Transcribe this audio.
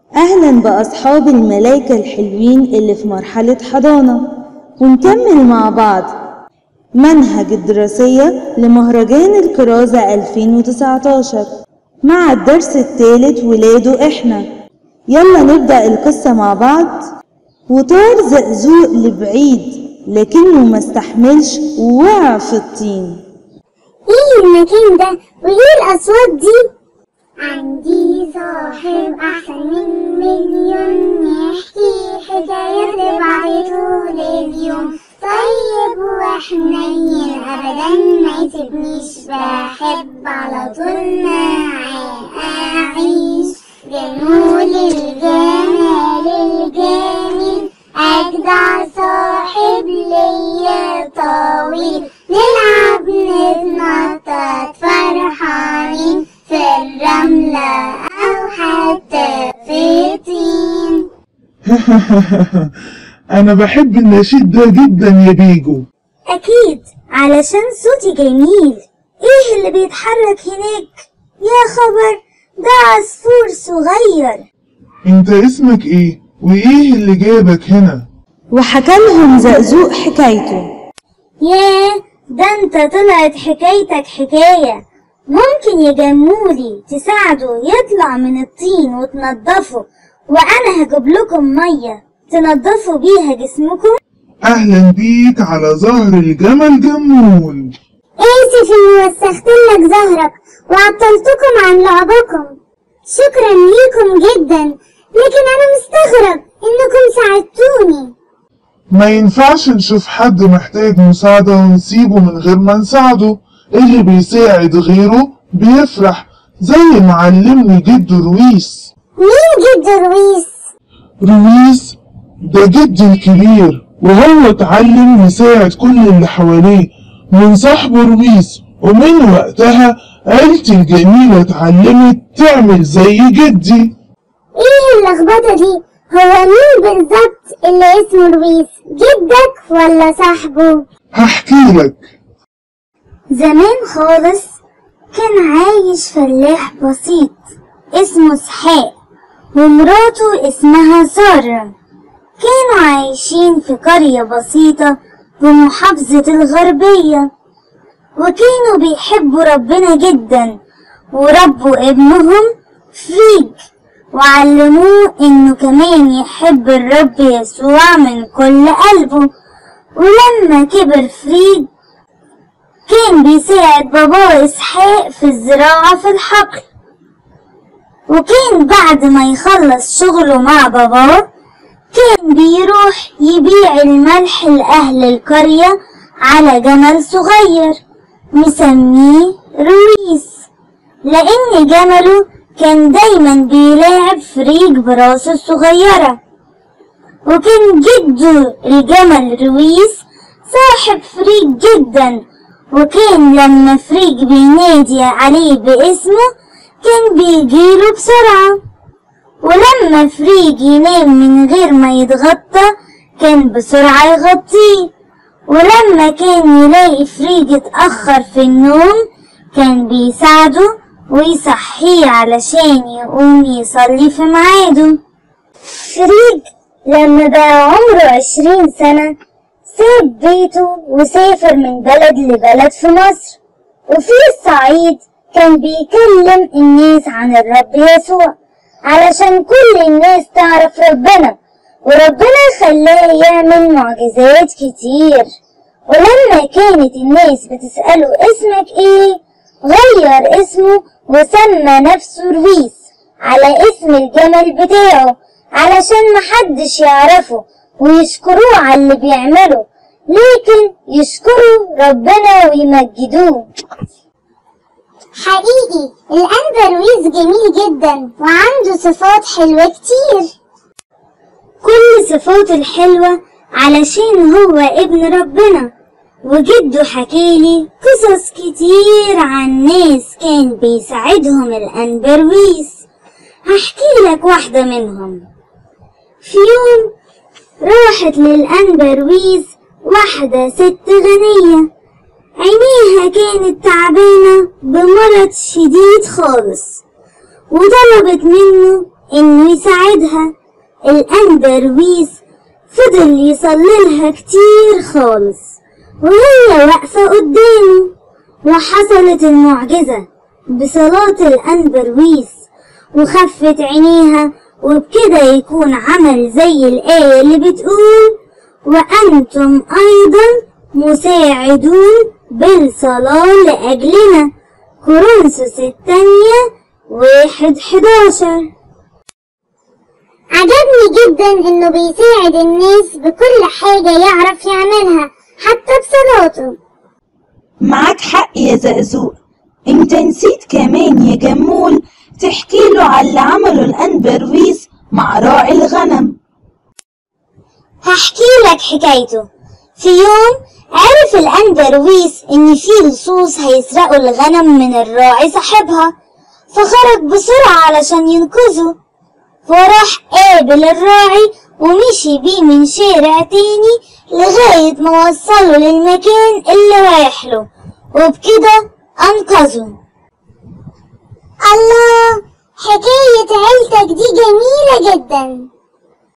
أهلا بأصحاب الملايكة الحلوين اللي في مرحلة حضانة، ونكمل مع بعض منهج الدراسية لمهرجان الكرازة 2019 مع الدرس الثالث ولاده إحنا. يلا نبدأ القصة مع بعض. وطار زقزوق لبعيد لكنه مستحملش ووقع في الطين. ايه المكان ده وايه الأصوات دي؟ عندي صاحب أحسن من مليون، يحكي حكايات لبعض طول اليوم، طيب وحنين أبدا ما يسيبنيش، بحب على طول معاه أعيش، جمول الجمال الجميل، أجدع صاحب ليا طويل، نلعب نتنطط فرحانين في الرملة أو حتى في الطين. أنا بحب النشيد ده جدا يا بيجو. أكيد علشان صوتي جميل. إيه اللي بيتحرك هناك؟ يا خبر، ده عصفور صغير. أنت اسمك إيه؟ وإيه اللي جابك هنا؟ وحكى لهم زقزوق حكايته. ياه، ده أنت طلعت حكايتك حكاية. ممكن يا جمولي تساعده يطلع من الطين وتنضفه، وأنا هجيب لكم مية تنضفوا بيها جسمكم؟ أهلا بيك على ظهر الجمل جمول. آسف إني وسختلك ظهرك وعطلتكم عن لعبكم، شكرا ليكم جدا، لكن أنا مستغرب إنكم ساعدتوني. ما ينفعش نشوف حد محتاج مساعدة ونسيبه من غير ما نساعده. اللي بيساعد غيره بيفرح، زي ما علمني جد رويس. مين جد رويس؟ رويس ده جدي الكبير، وهو اتعلم يساعد كل اللي حواليه من صاحبه رويس، ومن وقتها عيلتي الجميلة اتعلمت تعمل زي جدي. ايه اللخبطة دي؟ هو مين بالظبط اللي اسمه رويس؟ جدك ولا صاحبه؟ هحكي لك. زمان خالص كان عايش فلاح بسيط اسمه اسحاق، ومراته اسمها سارة. كانوا عايشين في قرية بسيطة بمحافظة الغربية، وكانوا بيحبوا ربنا جدا، وربوا ابنهم فريج، وعلموه انه كمان يحب الرب يسوع من كل قلبه. ولما كبر فريج كان بيساعد باباه اسحاق في الزراعة في الحقل، وكان بعد ما يخلص شغله مع باباه كان بيروح يبيع الملح لأهل القرية على جمل صغير مسميه رويس، لأن جمله كان دايما بيلاعب فريج براسه الصغيرة. وكان جده الجمل رويس صاحب فريج جدا، وكان لما فريج بينادي عليه باسمه كان بيجيله بسرعة، ولما فريج ينام من غير ما يتغطى كان بسرعة يغطيه، ولما كان يلاقي فريج اتأخر في النوم كان بيساعده ويصحيه علشان يقوم يصلي في ميعاده. فريج لما بقى عمره 20 سنة ساب بيته وسافر من بلد لبلد في مصر، وفي الصعيد كان بيكلم الناس عن الرب يسوع علشان كل الناس تعرف ربنا، وربنا خلاه يعمل معجزات كتير. ولما كانت الناس بتسأله اسمك ايه غير اسمه وسمى نفسه رويس على اسم الجمل بتاعه علشان محدش يعرفه ويشكروه على اللي بيعمله، لكن يشكروا ربنا ويمجدوه. حقيقي الأنبا رويس جميل جدا وعنده صفات حلوة كتير. كل صفاته الحلوة علشان هو ابن ربنا. وجده حكيلي قصص كتير عن ناس كان بيساعدهم الأنبا رويس. هحكي لك واحدة منهم. في يوم راحت للأنبا رويس واحدة ست غنية، عينيها كانت تعبانة بمرض شديد خالص، وطلبت منه إنه يساعدها. الأنبرويس فضل يصللها كتير خالص وهي واقفة قدامه، وحصلت المعجزة بصلاة الأنبرويس وخفت عينيها، وبكده يكون عمل زي الآية اللي بتقول: وأنتم أيضا مساعدون بالصلاة لأجلنا. كورنثوس الثانية 1:11. عجبني جدا انه بيساعد الناس بكل حاجة يعرف يعملها حتى بصلاته. معاك حق يا زقزوق، انت نسيت كمان يا جمول تحكي له على اللي عمله الأنبرويس مع راعي الغنم. هحكي لك حكايته. في يوم عرف الأنبرويس إن في لصوص هيسرقوا الغنم من الراعي صاحبها، فخرج بسرعة علشان ينقذه، وراح قابل الراعي ومشي بيه من شارع تاني لغاية ما وصله للمكان اللي رايح له، وبكده أنقذه. الله، حكاية عيلتك دي جميلة جدا.